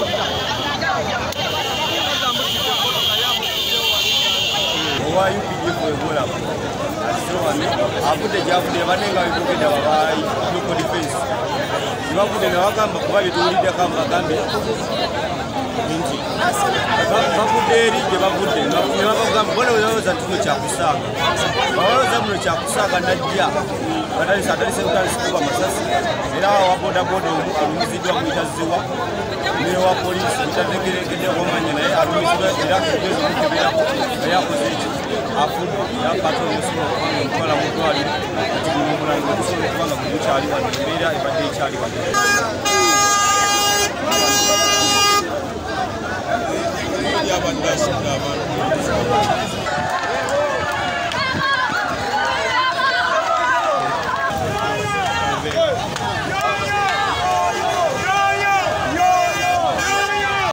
Why you begin for a goal up? I put the job there, but I go get look the face. You have put the welcome, but why you do the camera? Bakuderi je bavude ngabavuga mbona uyoza tuno chakusaka bawoza muno chakusaka najja batali sadali sekutali sikuba masasi era waboda boda alumizidwa mwitaziwa ne wa polisi utategerekede komanya naye alumizidwa era kubezo kukebera yakozechi afudu ya pato yosimo kwa mutwali ati mulango kusolo kwanga kuchali wa mbera ibade chali wa ya bandasi na